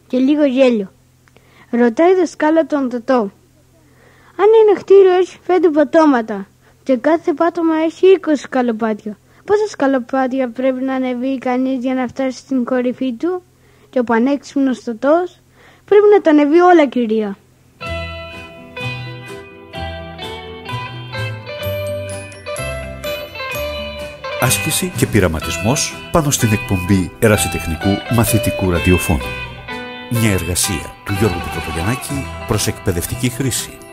και λίγο γέλιο. Ρωτάει η δασκάλα τον Τωτό. Αν ένα κτίριο έχει 5 πατώματα και κάθε πάτωμα έχει 20 σκαλοπάτια, πόσα σκαλοπάτια πρέπει να ανεβεί κανείς για να φτάσει στην κορυφή του? Και ο πανέξυπνος Τωτός: πρέπει να τα ανεβεί όλα, κυρία. Άσκηση και πειραματισμός πάνω στην εκπομπή ερασιτεχνικού μαθητικού ραδιοφώνου. Μια εργασία του Γιώργου Πιτροπογιαννάκη προς εκπαιδευτική χρήση.